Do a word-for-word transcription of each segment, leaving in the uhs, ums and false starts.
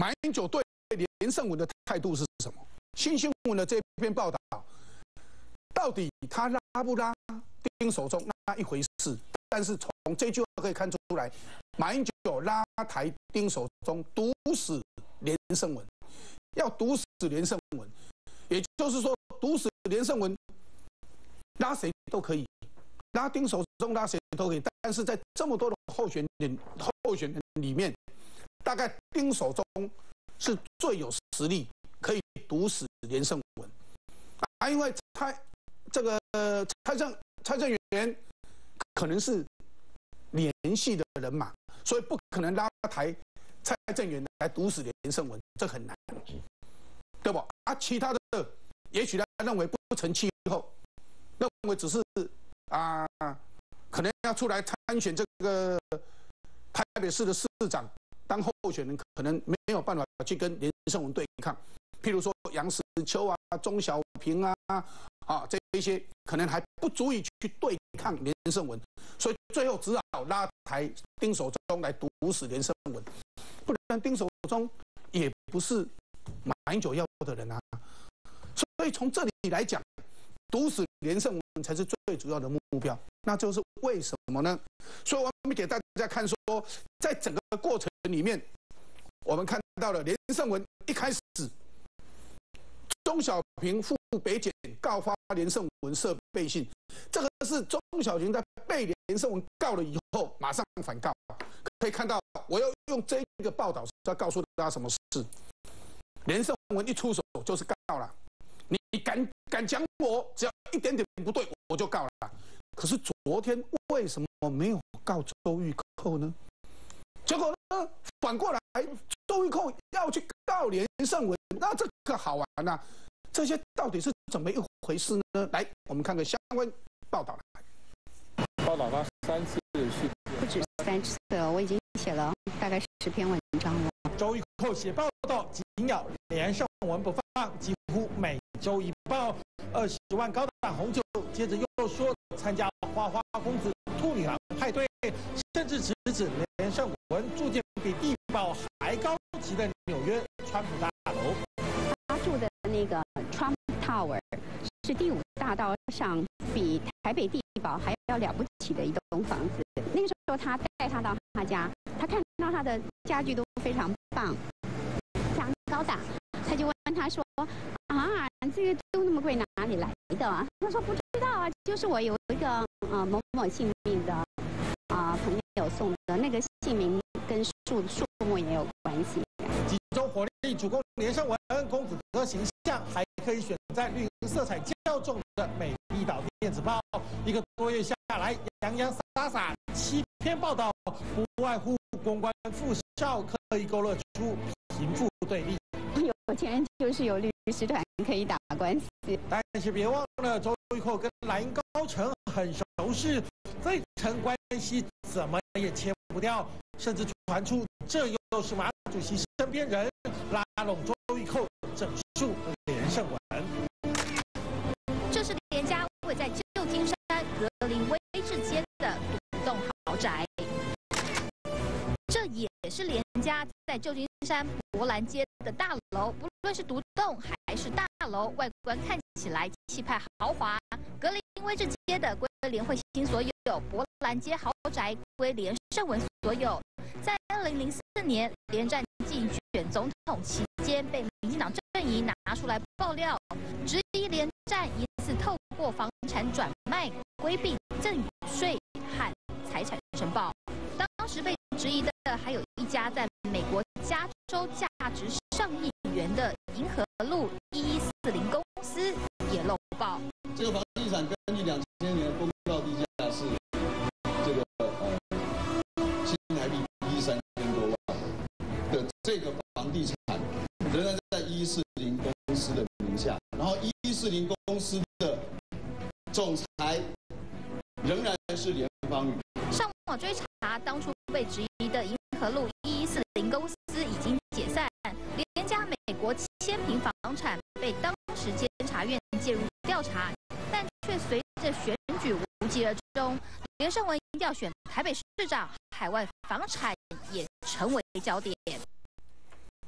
马英九对连胜文的态度是什么？新新闻的这篇报道，到底他拉不拉丁守中那一回事？但是从这句话可以看出来，马英九拉台丁守中，毒死连胜文，要毒死连胜文，也就是说毒死连胜文，拉谁都可以，拉丁守中拉谁都可以，但是在这么多的候选人候选人里面，大概丁守中是最有实力可以毒死连胜文啊，因为蔡这个蔡正蔡正元可能是联系的人马，所以不可能拉台蔡正元来毒死连胜文，这很难，对不？啊，其他的也许他认为不成气候，认为只是啊，可能要出来参选这个台北市的市长当候选人，可能没有办法去跟连胜文对抗。譬如说杨实秋啊、钟小平啊，啊这一些可能还不足以去对抗连胜文，所以最后只好拉台丁守中来毒死连胜文，不然丁守中也不是马英九要的人啊。所以从这里来讲，毒死连胜文才是最主要的目标。那就是为什么呢？所以我们给大家看说，在整个过程里面，我们看到了连胜文一开始，钟小平赴北检告发连胜文涉背信，这个是钟小平在被连胜文告了以后马上反告。可以看到，我要用这个报道是要告诉大家什么事：连胜文一出手就是告了，你你敢敢讲我，只要一点点不对，我就告了。可是昨天为什么没有告周玉蔻呢？结果呢，反过来周玉蔻要去告连胜文，那这个好玩呐、啊！这些到底是怎么一回事呢？来，我们看个相关报道来。 报道他三次去， 不止三次，我已经写了大概十篇文章了。 周玉蔻写报道紧咬连胜文不放，几乎每周一报。二十万高档红酒，接着又说参加花花公子兔女郎派对，甚至直指连胜文住进比地堡还高级的纽约川普大楼。 他住的那个 Trump Tower 是第五大道上比台北地堡还要了不起的一栋房子。那个时候他带他到他家，他看到他的家具都非常棒，非常高档，他就问他说：“啊，这个都那么贵，哪里来的啊？”他说：“不知道啊，就是我有一个呃某某姓名的啊、呃、朋友送的，那个姓名跟树树木也有关系。” 集中火力主攻连胜文公子哥形象，还可以选在绿营色彩较重的美丽岛电子报。一个多月下来，洋洋洒洒七篇报道，不外乎公关富少刻意勾勒出贫富对立。 有钱人就是有律师团可以打官司， 但是别忘了，周玉蔻跟蓝营高层很熟识，这层关系怎么也切不掉，甚至传出这又是马主席身边人拉拢周玉蔻整肃连胜文。 这是连家位在旧金山格林威治街的独栋豪宅，这也是连家在旧金山博兰街的大楼，不论是独栋还是大楼，外观看起来气派豪华。格林威治街的归连惠欣所有，博兰街豪宅归连胜文所有。在二零零四年连战竞选总统期间，被民进党阵营拿出来爆料，质疑连战疑似透过房产转卖规避赠与税和财产申报。当时被质疑的还有一家在美国加州价值上亿元的银河路一一四零公司也漏报。 这个房地产根据两千年的公告地价是这个呃新台币一三千多万的这个房地产，仍然在一一四零公司的名下，然后一一四零公司的总裁仍然是连方宇。 上网追查，当初被质疑的银河路一一四零公司已经解散，连家美国千平房产被当时监察院介入调查，但却随着选举无疾而终。连胜文要选台北市长，海外房产也成为焦点。 所以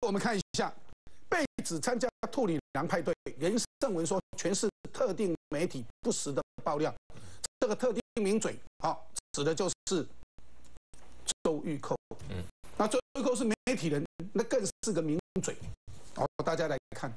我们看一下，被指参加兔女郎派对，连胜文说全是特定媒体不实的爆料。这个特定名嘴，好、哦，指的就是周玉蔻。嗯，那周玉蔻是媒体人，那更是个名嘴。好、哦，大家来看，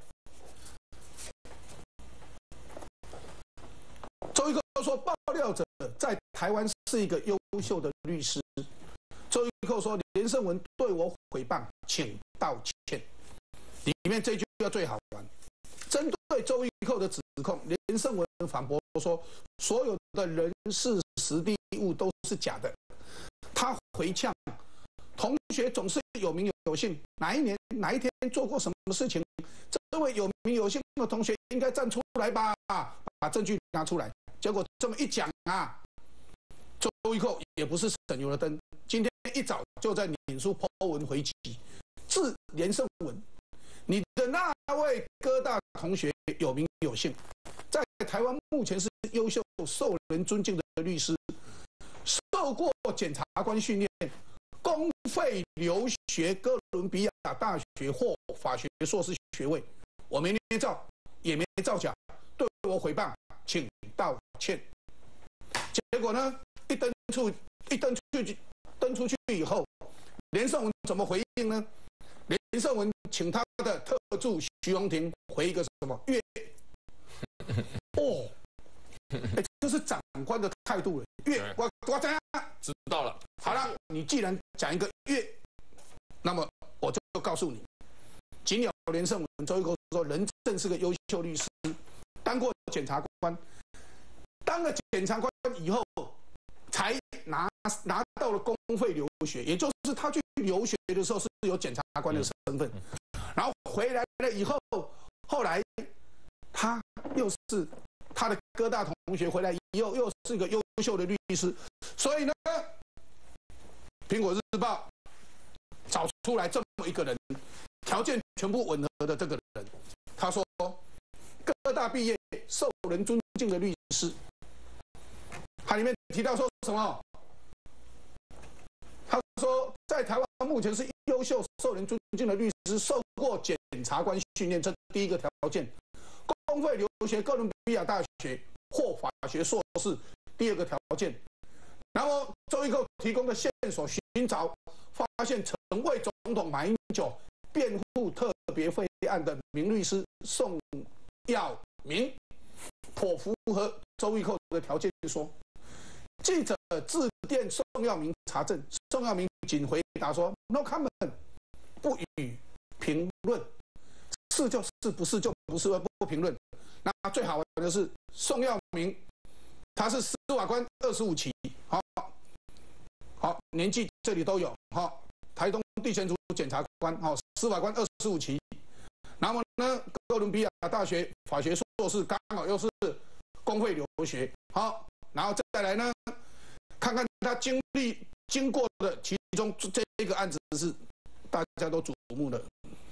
周玉蔻说，爆料者在台湾是一个优秀的律师。周玉蔻说，连胜文对我诽谤，请道歉。里面这句要最好玩。针对周玉蔻的指控，连胜文反驳说，所有的人事实地物都是假的。他回呛，同学总是有名有姓，哪一年哪一天做过什么事情？这位有名有姓的同学应该站出来吧，把证据拿出来。结果这么一讲啊，周玉蔻也不是省油的灯，今天一早就在脸书 po 文回击，致连胜文。你的那位哥大同学有名有姓，在台湾目前是优秀、受人尊敬的律师，受过检察官训练，公费留学哥伦比亚大学获法学硕士学位。我没捏造，也没造假，对我诽谤，请道歉。结果呢，一登出一登出去登出去以后，连胜文怎么回应呢？连胜文请他的特助徐荣庭回一个什么月？哦，哎，这是长官的态度了。月，我我怎样？ 知道了。 好了，你既然讲一个月，那么我就告诉你，仅有连胜文、周玉蔻说，人正是个优秀律师，当过检察官，当了检察官以后，才拿拿到了公费留学，也就是他去留学的时候是有检察官的身份，然后回来了以后，后来他又是他的哥大同学回来以后又是个优秀的律师，所以呢，苹果日报找出来这么一个人，条件全部吻合的这个人，他说哥大毕业，受人尊敬的律师，他里面提到说什么？他说，在台湾目前是优秀、受人尊敬的律师，受过检察官训练，这是第一个条件；公费留学哥伦比亚大学或法学硕士，第二个条件。然后周玉蔻提供的线索寻找，发现曾为总统马英九辩护特别费案的名律师宋耀明，颇符合周玉蔻的条件说。记者致电宋耀明查证，宋耀明仅回答说 “no comment”， 不予评论，是就是，不是就不是，不评论。那最好玩的是宋耀明，他是司法官二十五期，好，好年纪这里都有，好，台东地检署检察官，好，司法官二十五期，然后呢，哥伦比亚大学法学硕士，刚好又是公费留学，好。然后再来呢，看看他经历经过的其中这一个案子是大家都瞩目的。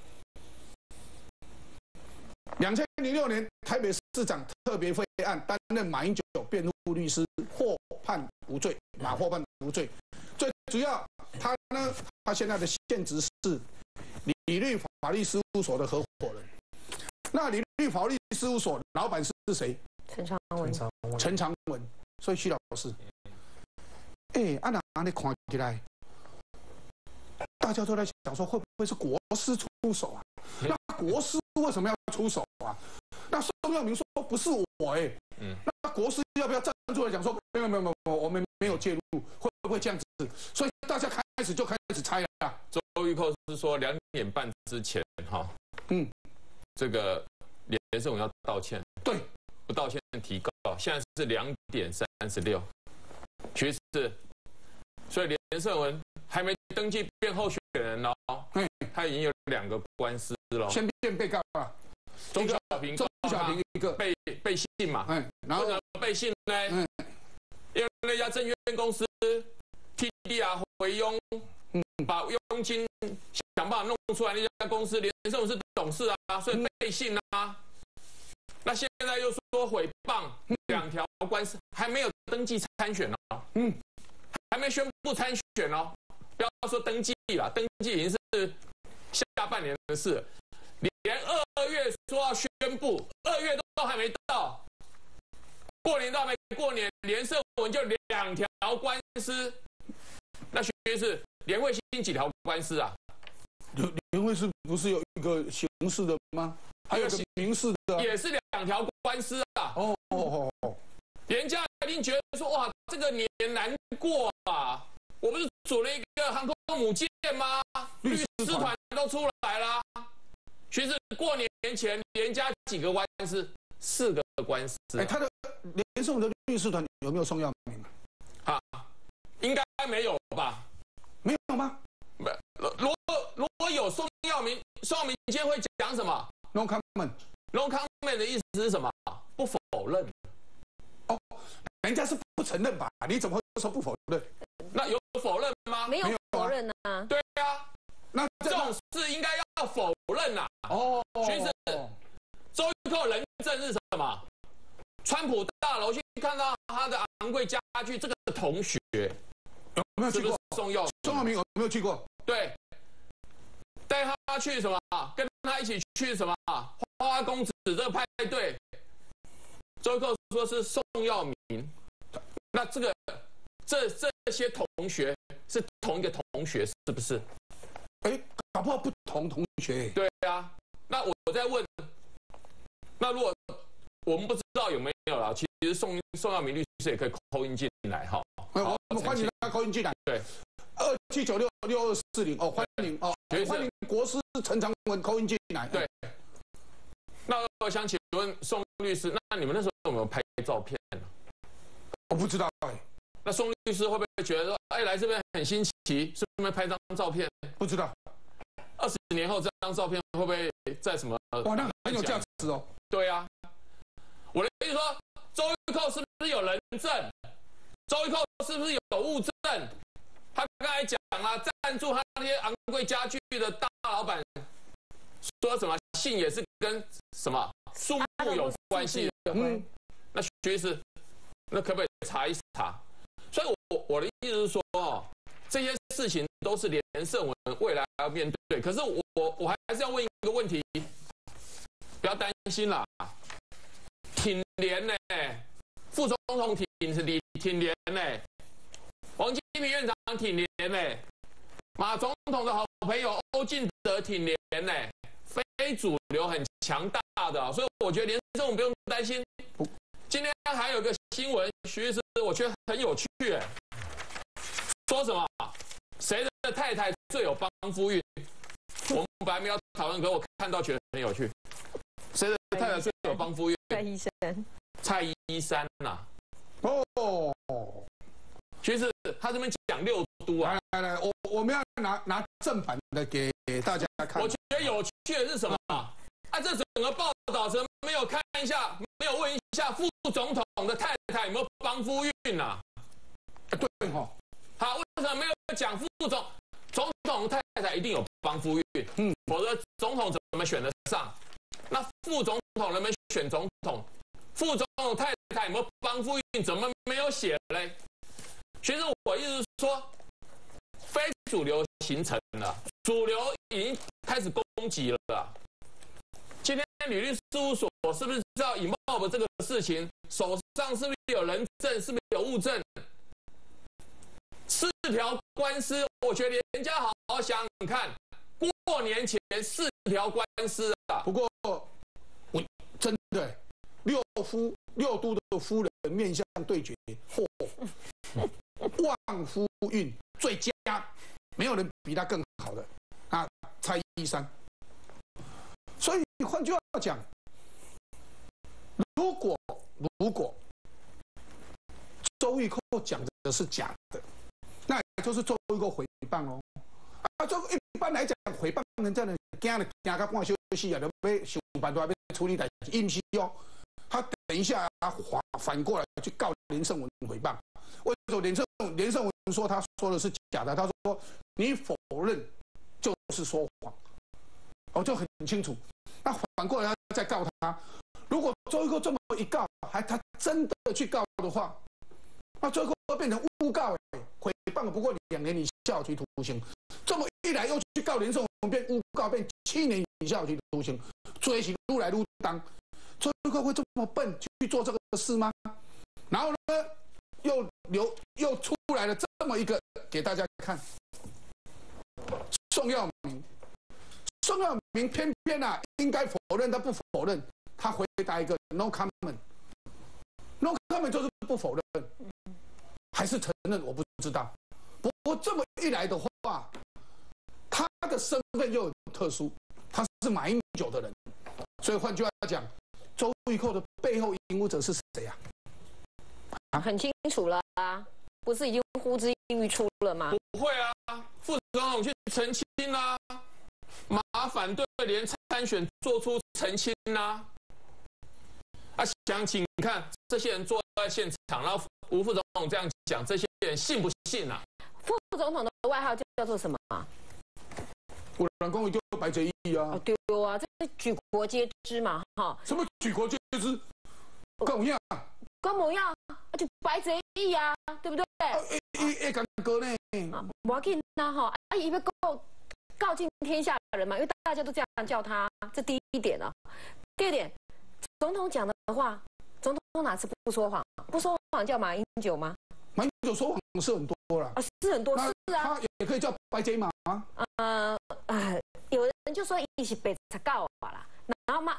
两千零六年台北市长特别费案，担任马英九辩护律师，获判无罪，马获判无罪。最主要，他呢，他现在的现职是理律法律事务所的合伙人。那理律法律事务所老板是谁？ 陈长文。 陈长文。所以徐老师，哎、欸，按哪里看起来，大家都在想说，会不会是国师出手啊？那国师为什么要出手啊？那宋耀明说不是我、欸，哎，嗯，那国师要不要站出来讲说，没有没有没有，我们没有介入，会不会这样子？所以大家开始就开始猜了。 周玉蔻是说两点半之前，哈，嗯，这个连胜文要道歉， 对。 不道歉提告，现在是两点三十六，其实，所以连胜文还没登记变候选人哦，嗯，他已经有两个官司了， 先变被告了， 钟小平， 钟小平一个被被信嘛，嗯，然后被信呢，嗯，因为那家证券公司 T D R 回佣，嗯，把佣金想办法弄出来，那家公司连胜文是董事啊，所以被信啊。那现在又说诽谤，两条官司还没有登记参选哦，嗯，还没宣布参选哦，不要说登记了，登记已经是下半年的事，连二月说要宣布，二月都还没到，过年都还没过年，连胜文就两条官司，那徐律师，连卫星几条官司啊？ 连连卫是不是有一个刑事的吗？还有个民事的、啊， 也是两条官司啊。 哦哦哦哦， 人家一定觉得说，哇，这个年难过啊！我不是组了一个航空母舰吗？律师团都出来了。其实过年前连加几个官司，四个官司、啊。 哎，他的连胜文的律师团有没有宋耀明啊？应该没有吧？ 没有吗？ 没。如果如果有宋耀明，宋耀明今天会讲什么 ？No comment。 No comment 的意思是什么？不否认。 哦，人家是不承认吧？你怎么会说不否认？ 那有否认吗？ 没有否认啊。 对啊， 那这种事应该要否认呐、啊。哦，其实周玉蔻人证是什么？川普大楼去看到他的昂贵家具，这个同学有没有去过？ 宋耀宋耀明有没有去过？ 对，带他去什么？跟他一起去什么？花花公子这个派对。周玉蔻说是宋耀明，那这个这这些同学是同一个同学是不是？ 哎，搞不好不同同学。 对啊，那我我在问，那如果我们不知道有没有啦，其实宋宋耀明律师也可以扣音进来哈。 我们欢迎他扣音进来。 对， 二七九六六二四零哦，欢迎哦，欢迎国师陈长文扣音进来。 对。那我想请问宋律师，那你们那时候有没有拍照片呢？ 我不知道哎。 那宋律师会不会觉得说，哎，来这边很新奇，顺便拍张照片？ 不知道。 二十年后这张照片会不会在什么？ 哇，那很有价值哦。 对啊，我的意思说，周玉蔻是不是有人证？周玉蔻是不是有物证？他刚才讲了，赞助他那些昂贵家具的大老板，说什么姓也是跟什么数目有关系的。嗯，那徐律师，那可不可以查一查？所以我我的意思是说，哦，这些事情都是连胜文未来要面对。可是我我我还是要问一个问题，不要担心啦，挺连呢，副总统挺是李挺连呢，王金平院长挺连呢，马总统的好朋友欧进德挺连呢，非主流很强大的，所以我觉得连胜文不用担心。今天还有一个新闻，徐律师，我觉得很有趣，哎，说什么？谁的太太最有帮夫运？我们本来没有讨论，可我看到觉得很有趣。谁的太太最有帮夫运？ 蔡医生。 蔡依珊呐。 哦。 其实他这边讲六都啊。 来来来，我我们要拿拿正版的给大家看。 我觉得有趣的是什么啊？啊，这整个报道怎么没有看一下，没有问一下副总统的太太有没有帮夫运呐？ 对哈。 好，为什么没有讲副总总统太太一定有帮夫运？嗯，否则总统怎么选得上？那副总统能不能选总统？副总统太太有没有帮夫运？怎么没有写嘞？其实我意思是说，非主流形成了，主流已经开始攻击了。今天吕律事务所是不是知道以茂的这个事情，手上是不是有人证，是不是有物证？四条官司，我觉得人家好好想想看，过年前四条官司啊。 不过我真的六夫六都的夫人面向对决，嚯、哦，旺夫运最佳，没有人比他更好的啊，蔡依珊。所以换句话讲，如果如果周玉蔻讲的是假的，那也就是周玉蔻诽谤哦。啊，就一般来讲，诽谤人家呢，惊了惊到半休息啊，就要想办法要处理代志，伊不是哦。他等一下啊，反反过来去告连胜文诽谤。为什么连胜连胜文说他说的是假的？他说你否认就是说谎，哦，就很清楚。那反过来他再告他，如果周玉蔻这么一告，还他真的去告的话，那周玉蔻会变成诬告，诽谤不过两年以下有期徒刑。这么一一来又去告连胜文，变诬告，变七年以下有期徒刑，追起撸来撸当，周玉蔻会这么笨去做这个事吗？然后呢，又留又出来了这么一个给大家看，宋耀明，宋耀明偏偏啊，应该否认，他不否认，他回答一个 no comment，no comment 就是不否认，还是承认我不知道。不过这么一来的话，他的身份又很特殊，他是马英九的人，所以换句话讲，周玉蔻的背后引武者是谁啊？ 啊，很清楚了啊，不是已经呼之欲出了吗？ 不会啊，副总统去澄清啦、啊，马反对连参选做出澄清啦、啊。啊，想请看这些人坐在现场，然后吴副总统这样讲，这些人信不信啊？ 副总统的外号叫做什么啊？ 我人公就白贼义啊！ 哦，对啊，这是举国皆知嘛，哈。 什么举国皆知？跟我一样。 跟我一样，就白贼义啊，对不对？ 一一敢哥呢？ 啊，不要紧啦哈，啊，伊要告告尽天下人嘛，因为大家都这样叫他，这第一点啊。第二点，总统讲的话，总统哪次不说谎？不说谎叫马英九吗？ 马英九说谎是很多啦， 啊，是很多是啊， 他也可以叫白贼马啊。 呃，呃，有人就说伊是白贼狗啦，然后嘛，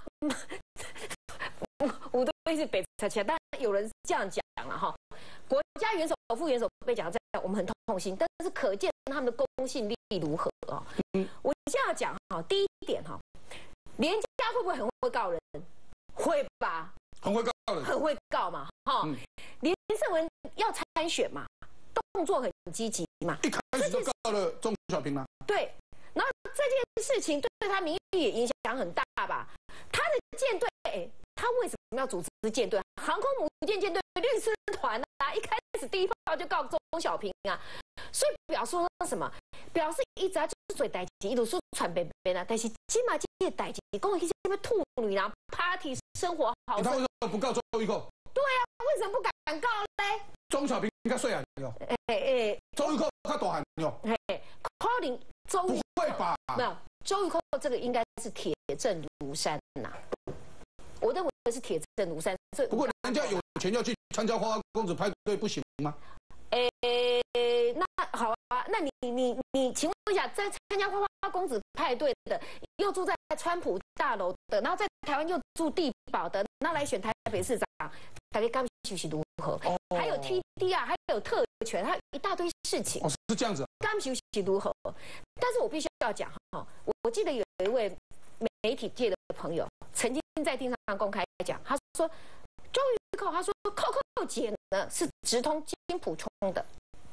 我都是白贼起来，但有人这样讲了哈。国家元首、副元首被讲这样，我们很痛心，但是可见他们的公信力如何啊？嗯，我这样讲哈，第一点哈，连家会不会很会告人？会吧？ 很会告人， 很会告嘛，哈。嗯、连胜文要参选嘛，动作很积极嘛， 一开始就告了钟小平嘛。 对，然后这件事情对他名誉也影响很大吧？他的舰队，他为什么要组织舰队？航空母舰舰队律师团啊，一开始第一炮就告钟小平啊，所以表示说什么？表示一直啊就是做代志，一路说传边边啊，但是今嘛这些代志，讲一些什么兔女郎 party 生活好。 他为什么不告周玉蔻？ 对啊，为什么不敢告嘞？ 钟小平应该睡啊哟。 哎哎， 周玉蔻他大汉哟。 嘿，可能周不会吧？ 没有，周玉蔻这个应该是铁证如山呐。我认为是铁证如山。 不过人家有钱要去参加花花公子派对，不行吗？ 诶、欸，那好啊，那你你你，请问一下，在参加花花公子派对的，又住在川普大楼的，然后在台湾又住地堡的，那来选台北市长，大家感觉是如何？哦、还有 T D 啊，还有特权，还有一大堆事情。 哦，是这样子、啊。 感觉是如何？但是我必须要讲哈，我我记得有一位媒体界的朋友曾经在电视上公开讲，他说。周玉蔻，他说蔻蔻姐呢是直通金普充的，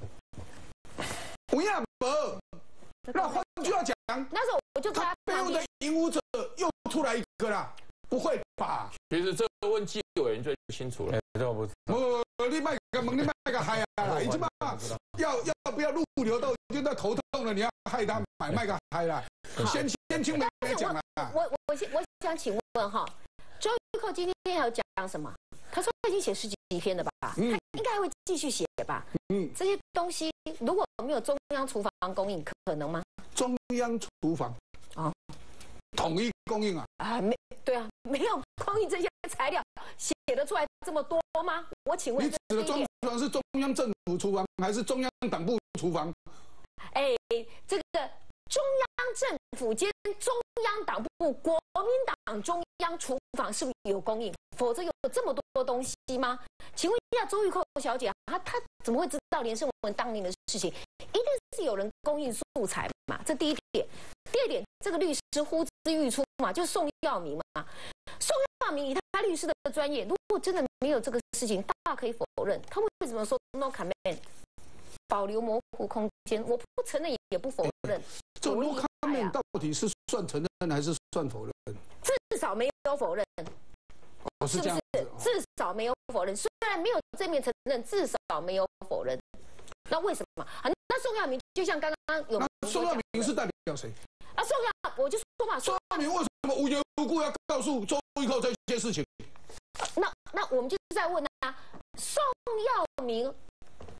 不要不，那换句话讲， 那时候我就他背后的引武者又出来一个啦，不会吧？ 其实这个问纪委员最清楚了， 这我不知道。 我你卖个蒙，你卖个嗨啊！已经嘛要要不要入流都已经在头痛了，你要害他买卖个嗨啦，先先听没没讲啊。 我我我我想请问哈，周玉蔻今天要讲什么？他说他已经写十几篇了吧？嗯、他应该会继续写吧？嗯，这些东西如果没有中央厨房供应，可能吗？ 中央厨房啊，哦、统一供应啊？ 啊，没对啊，没有供应这些材料，写得出来这么多吗？我请问， 你指的中厨房是中央政府厨房，还是中央党部厨房？ 哎，这个中央政府兼中央党部国民党中央厨房是不是有供应？否则有这么多东西吗？请问一下周玉蔻小姐，她她怎么会知道连胜文当年的事情？一定是有人供应素材嘛，这第一点。第二点，这个律师呼之欲出嘛，就是宋耀明嘛。宋耀明以他律师的专业，如果真的没有这个事情，大可以否认。他为什么说 no comment， 保留模糊空间？我不承认也不否认。 这 no comment 到底是算承认还是算否认？ 至少没有否认。 哦，是这样子， 至少没有否认，虽然没有正面承认，至少没有否认。那为什么？啊，那宋耀明就像刚刚有， 那宋耀明是代表谁？ 啊，宋耀，我就说嘛， 宋耀明为什么无缘无故要告诉周玉蔻这些事情？ 那那我们就是在问啊，宋耀明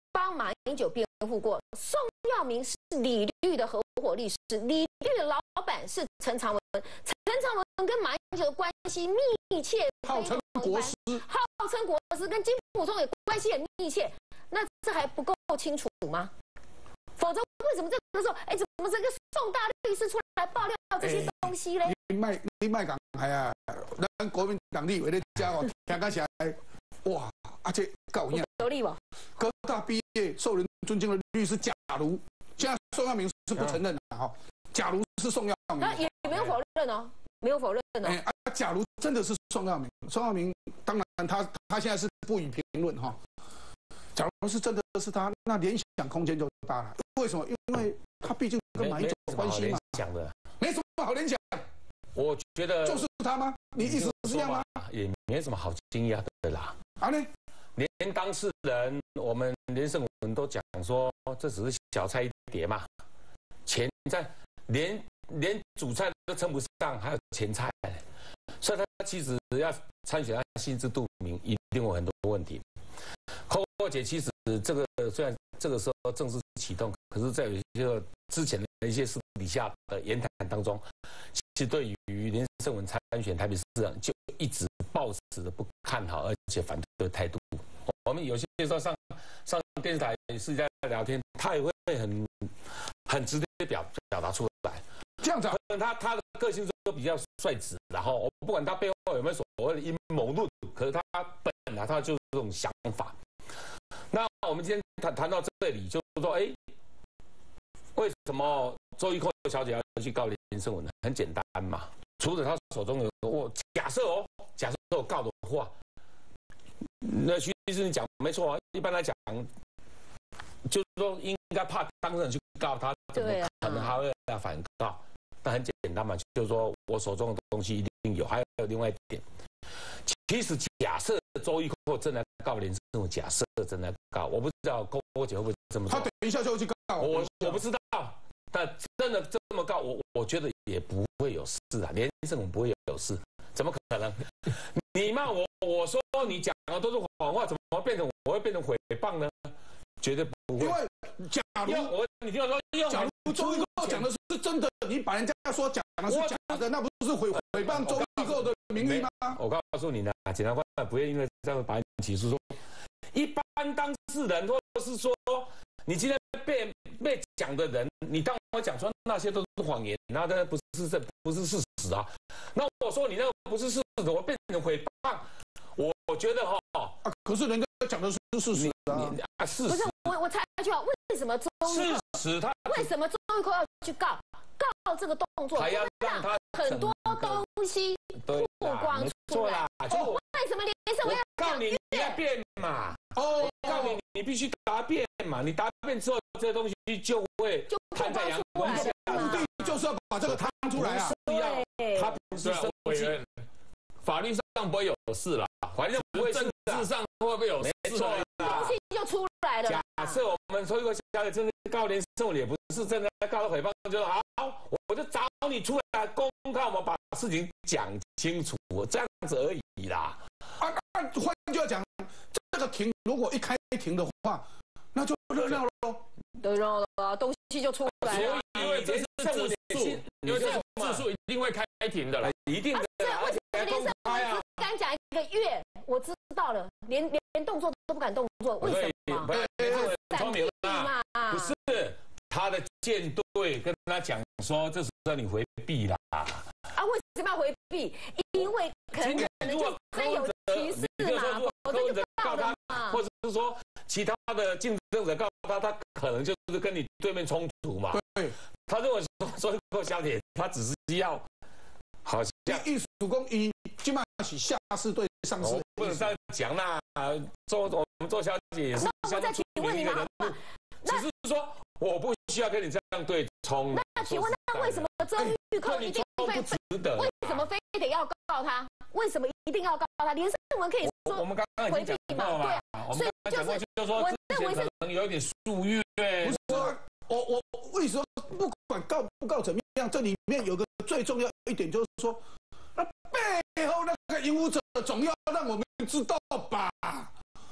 帮马英九辩护过，宋耀明是李律的合伙律师，李律的老板是陈长文，陈长文跟马英九的关系密切， 号称国师， 号称国师，跟金溥聪也关系很密切，那这还不够清楚吗？否则为什么这个时候，哎，怎么这个宋大律师出来爆料这些东西嘞？ 你卖你卖港台啊，咱国民党立委咧讲哦，听起来哇，而且搞样有力不？ 科大毕业、受人尊敬的律师，假如现在宋耀明是不承认的哈，假如是宋耀明， 那也没有否认哦，没有否认哦。 哎啊，假如真的是宋耀明，宋耀明当然他他现在是不予评论哈。假如是真的是他，那联想空间就大了。为什么？因为他毕竟跟马英九有关系嘛。 讲的没什么好联想。 我觉得就是他吗？你意思是这样吗？ 也没什么好惊讶的啦。 啊呢？ 连当事人，我们连胜文都讲说，这只是小菜一碟嘛，前菜连连主菜都称不上，还有前菜，所以他其实要参选，他心知肚明，一定有很多问题。寇姐其实这个虽然这个时候正式启动，可是在有一些之前的一些私底下的言谈当中，其实对于连胜文参选台北市长就一直抱持的不看好而且反对的态度。我们有些时候上上电视台私下聊天，他也会很很直接表表达出来。 这样子、啊， 可能他他的个性都比较率直，然后我不管他背后有没有所谓的阴谋论，可是他本来他就是这种想法。那我们今天谈谈到这里，就是说，哎，为什么周玉蔻小姐要去告连胜文呢？很简单嘛，除了他手中有我假设哦，假设有告的话，那徐律师你讲没错啊，一般来讲，就是说应该怕当事人去告他，怎么可能还会要反告？那很简单嘛，就是说我手中的东西一定有，还有另外一点，其实假设周玉蔻真的告连胜文，假设真的告，我不知道郭郭姐会不会这么做。 他等一下就会去告我，我不知道，但真的这么告，我我觉得也不会有事啊，连胜文不会有事，怎么可能？你骂我，我说你讲的都是谎话，怎么变成我会变成诽谤呢？绝对不会。 因为假如我你听我说， 假如周玉蔻讲的是真的，你把人家说讲的是假的，那不是毁诽谤周玉蔻的名誉吗？ 我告诉你呢，检察官不会因为这样把你起诉。说一般当事人或是说你今天被被讲的人，你当我讲说那些都是谎言，那那不是这不是事实啊。那我说你那个不是事实，我变成诽谤，我我觉得哈、哦啊，可是人家讲的是事实啊， 啊事实不是我我猜一句话，为什么周玉蔻事实他为什么周玉蔻要去告告这个动作， 还要让他很多东西曝光出来？ 就哦、为什么连胜文要告你，你要辩嘛？哦，告你，你必须答辩嘛？你答辩之后，这些东西就会摊在阳光下。 目的就是要把这个摊出来啊！ 不是要他不是委员，法律上不会有事啦， 反正不会政治上会不会有事？ 没错啦， 东西就出来了。 假设我们周玉蔻小姐真的告连胜文，也不是真的告他诽谤，就好，我就找你出来公开，我们把事情讲清楚，这样子而已啦。 啊，那换句话讲，这个庭如果一开庭的话，那就热闹喽。 热闹了，东西就出来了。 因为这是自诉，因为这是自诉，一定会开庭的啦， 一定的。 啊，为什么连胜文只敢讲一个月？我知道了，连连动作都不敢动作，为什么？ 不是，很聪明啦，不是他的舰队跟他讲说，这是让你回避啦。 啊，为什么要回避？因为可能可能就真有歧视嘛，否则就告他嘛， 或者是说其他的竞争者告他，他可能就是跟你对面冲突嘛。 对， 他认为说周玉蔻小姐，他只是要好像艺术工以起码是下士对上士， 不能这样讲啦。周我们周小姐也是相当出名的人物，只是说我不需要跟你这样对冲。 那请问，那为什么周玉蔻一定非为什么非得要告他？为什么一定要告他？连胜文可以说我们刚刚已经讲过了嘛，我们刚刚讲过就是说，我认为可能有一点疏越。 不是说，我我为什么不管告不告怎么样，这里面有个最重要一点就是说，那背后那个引武者总要让我们知道吧？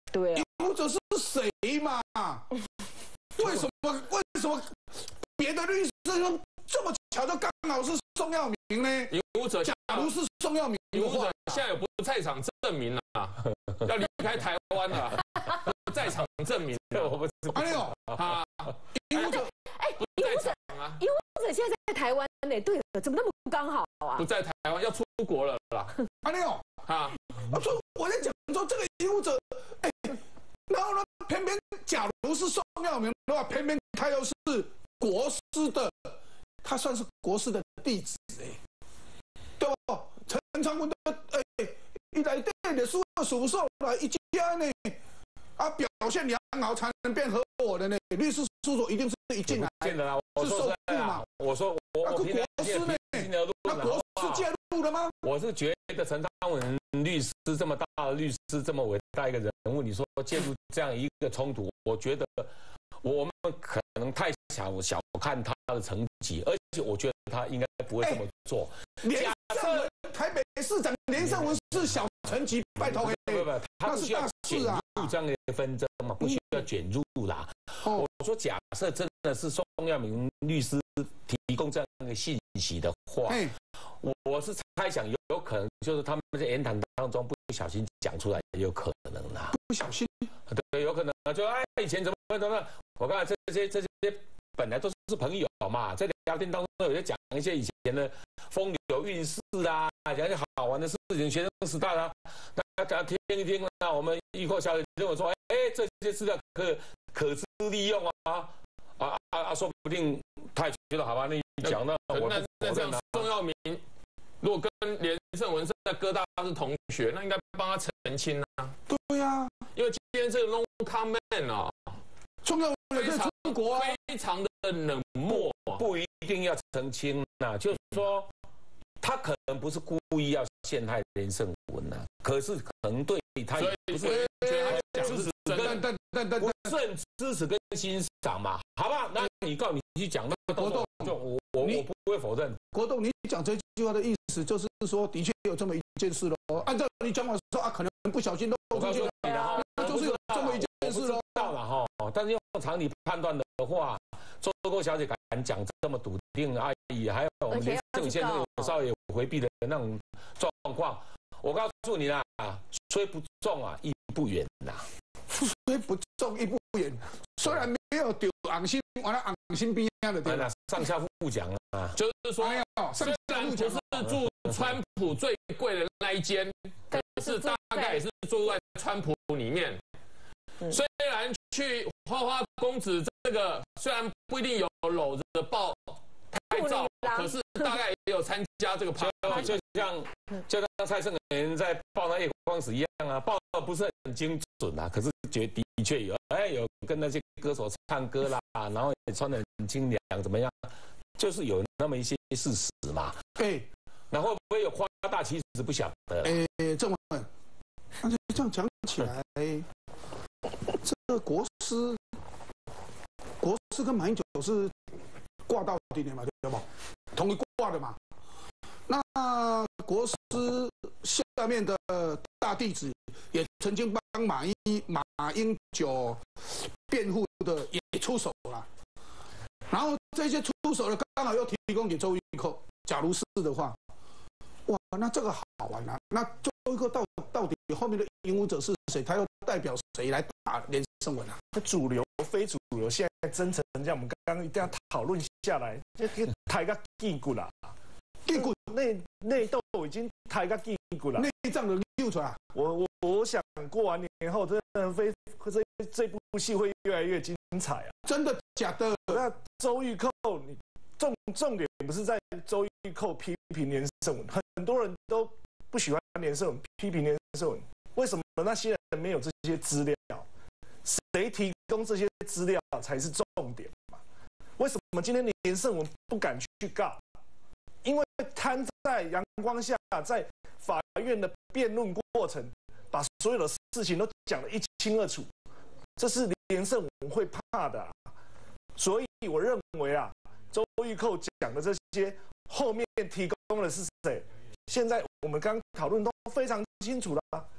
对啊， 影武者是谁嘛？为什么为什么别的律师说这么巧就刚好是宋耀明呢？ 影武者假如是宋耀明影武者的话， 现在有不在场证明啊，要离开台湾了，不在场证明。 我不知道。 哎呦， 啊， 影武者哎， 不在场啊， 影武者现在在台湾呢，对了，怎么那么刚好啊？ 不在台湾要出国了啦。 哎呦， 啊， 我说我在讲说这个影武者，哎，然后呢，偏偏假如是宋耀明的话，偏偏他又是国师的，他算是国师的弟子哎，对吧？陈长文的哎，一来对的书数受了一家呢，啊，表现良好才能变合伙的呢。律师事务所一定是一进来见得啦，我是受雇嘛？ 我说我那我凭国师呢？那国师介入了吗？ 我是觉得陈昌文律师这么大的律师，这么伟大一个人物，你说介入这样一个冲突，我觉得我们可能太小小看他的成绩，而且我觉得他应该不会这么做。 连胜文台北市长连胜文是小成绩，拜托， 不不不，他不需要卷啊入这样的纷争嘛，不需要卷入啦。我说假设真的是宋耀明律师提供这样一个信息的话，我我是猜想有有可能就是他们在言谈当中不小心讲出来，有可能啦。 不小心， 对，有可能就哎以前怎么怎么，我刚才这些这些本来都是朋友嘛，在聊天当中有些讲一些以前的风流韵事啊，讲一些好玩的事情，学生时代啊，大家听一听啊。我们易阔小姐跟我说，哎，这些资料可可资利用啊，啊啊啊，说不定他也觉得好吧，你讲那我那那这样宋耀明如果跟连胜文是在哥大是同学，那应该帮他澄清啊。 对呀、啊， 因为今天这个 no comment 啊， 宋耀明可以出国啊， 非常的冷漠， 不一定要澄清呐，就是说他可能不是故意要陷害连胜文呐，可是可能对他所以不是觉得他讲支持跟但但但不是支持跟欣赏嘛，好吧？那你告你去讲，那国栋就我我我不会否认。 国栋，你讲这句话的意思就是说，的确有这么一件事喽。按照你讲法说啊，可能不小心漏出去了，那就是有这么一件事喽。 到了哈，但是用常理判断的话，周郭小姐敢讲这么笃定，阿姨还有我们连胜文先生有稍微回避的那种状况，我告诉你啦，虽不中啊，亦不远呐。 虽不中亦不远，虽然没有丢昂心，完了昂心边的对了， 上下互讲啊， 就是说，虽然不是住川普最贵的那一间，可是大概也是住在川普里面。虽然去花花公子这个，虽然不一定有搂着抱拍照，可是大概也有参加这个拍照， 就像就像蔡胜元在报那夜光史一样啊，报的不是很精准啊，可是觉的确有，哎，有跟那些歌手唱歌啦，然后也穿得很清凉，怎么样？就是有那么一些事实嘛。 哎， 那会不会有夸大其实不晓得？ 哎，郑文，那就这样讲起来，这个国师，国师跟马英九是挂到底的嘛，对吧？同一挂的嘛。那国师下面的大弟子也曾经帮马英马英九辩护的也出手了，然后这些出手的刚好又提供给周玉蔻。假如是的话，哇，那这个好玩啊！那周玉蔻到到底后面的影武者是谁？他又代表谁来打连胜文啊？ 主流非主流，现在真成这样，我们刚刚一定要讨论下来，这个抬个屁股啦。 屁股内内斗已经抬个屁股了， 内脏的溜出来。 我我我想过完年后，真的非这这部戏会越来越精彩啊！ 真的假的？ 那周玉蔻，你重重点不是在周玉蔻批评连胜文，很多人都不喜欢连胜文，批评连胜文，为什么那些人没有这些资料？谁提供这些资料才是重点嘛？为什么今天连胜文不敢去告？因为摊在阳光下，在法院的辩论过程，把所有的事情都讲得一清二楚，这是连胜文会怕的、啊。所以我认为啊，周玉蔻讲的这些后面提供的是谁？现在我们刚讨论都非常清楚了、啊。宋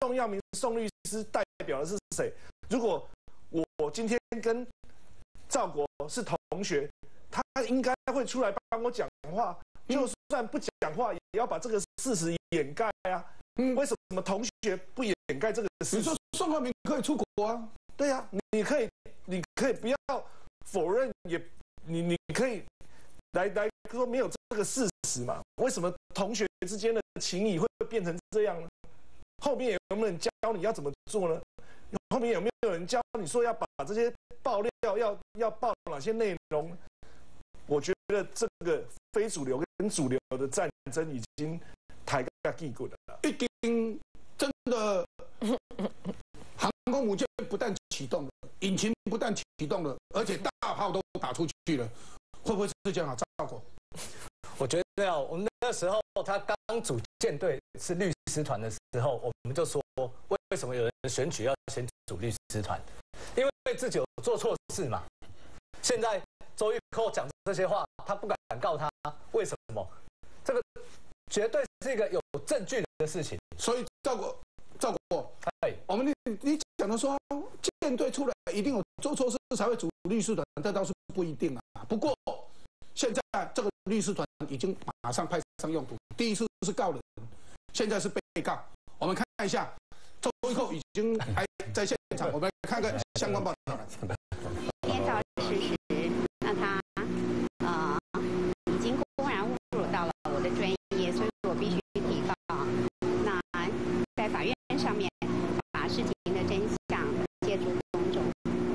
宋耀明宋律师代表的是谁？如果我我今天跟赵国是同学，他应该会出来帮我讲话，就算不讲话，也要把这个事实掩盖啊。嗯，为什么同学不掩盖这个事实？ 你说宋耀明可以出国啊？ 对呀、啊，你可以，你可以不要否认，也你你可以来来说没有这个事实嘛？为什么同学之间的情谊会变成这样呢？后面有没有人教你要怎么做呢？后面有没有人教你说要把这些爆料要要报哪些内容？我觉得这个非主流跟主流的战争已经抬价地滚了。 已经真的，航空母舰不但启动了，引擎不但启动了，而且大炮都打出去了，会不会是这样啊？赵国？ 我觉得啊，我们那时候他刚组舰队是律师团的时候，我们就说为为什么有人选举要先组律师团？因为自己有做错事嘛。现在周玉蔻讲这些话，他不敢告他，为什么？这个绝对是一个有证据的事情。 所以赵国，赵国，哎，我们你你讲的说舰队出来一定有做错事才会组律师团，这倒是不一定啊。不过现在这个律师团已经马上派上用途。第一次是告人，现在是被告。我们看一下，周玉蔻已经还在现场，我们看看相关报道。 捏造事实，那他呃已经公然侮辱到了我的专业，所以我必须提告。那在法院上面把事情的真相揭露公众。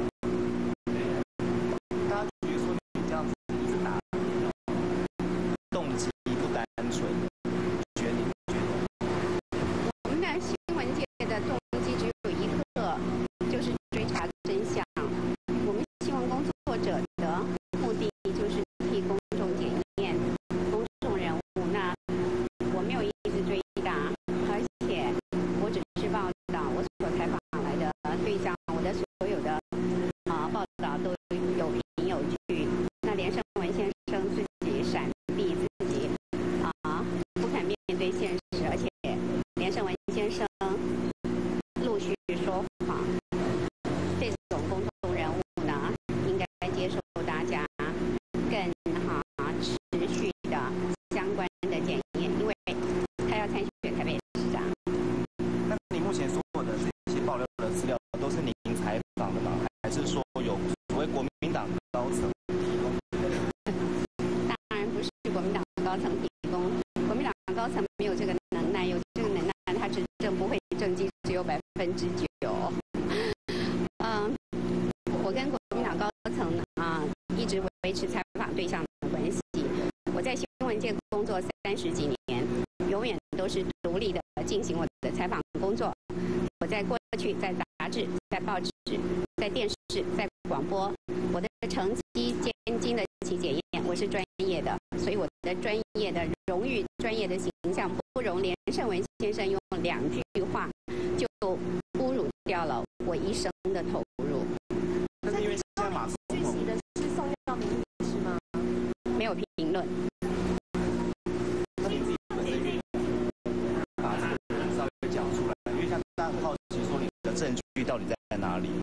大家觉得说你这样子一直打，动机不单纯，觉得你觉得？ 我们的新闻界的动机只有一个，就是追查真相。我们新闻工作者的目的就是替公众检验公众人物。那我没有一直追打，而且我只是报道我所采访来的对象，我的所有的啊、呃、报道都有凭有据。那连胜文先生自己闪避自己啊、呃、不肯面对现实，而且连胜文先生陆续说谎，这种公众人物呢，应该接受大家更哈、啊、持续的相关的检验，因为他要参选台北市长。 那你目前所有的这些爆料的资料都是您采访的吗？还是说有所谓国民党高层提供？ 当然不是国民党高层提供，国民党高层没有这个能耐，有这个能耐，他执政不会政绩只有百分之九。嗯，我跟国民党高层啊、呃、一直维持采访对象的关系。我在新闻界工作三十几年，永远都是独立的进行我的采访工作。我在过去在杂志、在报纸、在电视、在广播，我的成绩兼经得起检验，我是专业的，所以我的专业的荣誉、专业的形象不容连胜文先生用两句话就侮辱掉了我一生的投入。 但是因为现在马总据袭的是宋耀明律师吗？ 没有评论。 那你自己本身愿意把这个人稍微讲出来，因为像大家很好奇说你的证据到底在哪里？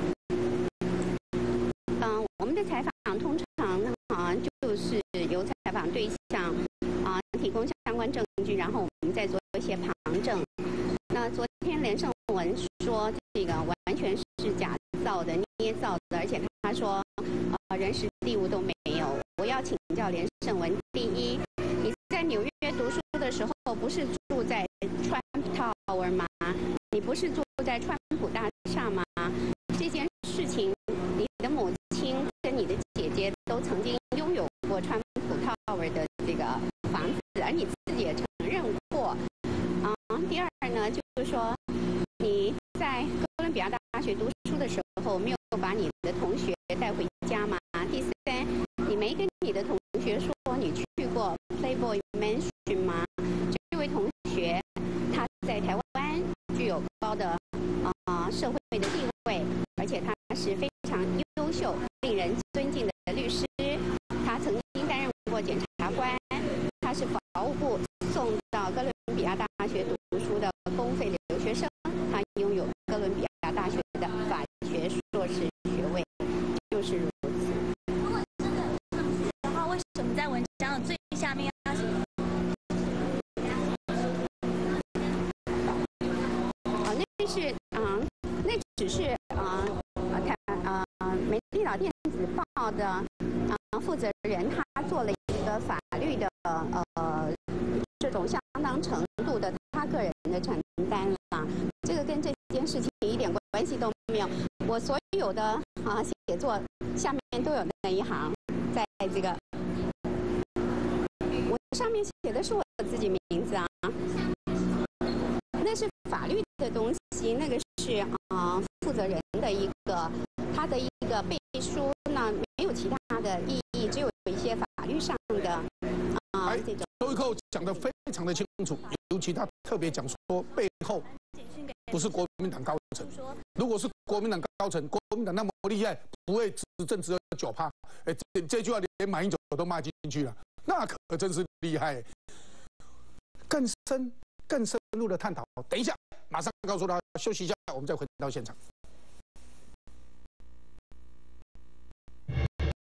嗯，我们的采访通常啊，就是由采访对象啊提供相关证据，然后我们再做一些旁证。那昨天连胜文说这个完全是假造的、捏造的，而且他说呃人实地物都没有。我要请教连胜文，第一，你在纽约读书的时候不是住在 Trump Tower 吗？你不是住在川普大厦吗？这件事情，你的母亲跟你的姐姐都曾经拥有过川普 Tower 的这个房子，而你自己也承认过。啊、嗯，第二呢，就是说你在哥伦比亚大学读书的时候，没有把你的同学带回家吗？第三，你没跟你的同学说你去过 Playboy Mansion 吗？这位同学他在台湾具有高的啊、呃、社会的地位，而且他是非常优秀、令人尊敬的律师。他曾经担任过检察官，他是法务部送到哥伦比亚大学读书的公费留学生， 是嗯，那只是嗯呃看呃美丽岛电子报的呃负责人，他做了一个法律的呃这种相当程度的他个人的承担啦。这个跟这件事情一点关系都没有。我所有的啊写作下面都有那一行，在这个我上面写的是我自己名字啊。那是法律的东西，那个是啊、呃、负责人的一个他的一个背书，那没有其他的意义，只有一些法律上的啊、呃、这种。 周玉蔻讲得非常的清楚，尤其他特别讲说背后不是国民党高层，如果是国民党高层，国民党那么厉害，不会执政只有九趴，哎，这这句话连马英九都骂进去了，那可真是厉害。更深。更深入的探讨，等一下，马上告诉他休息一下，我们再回到现场。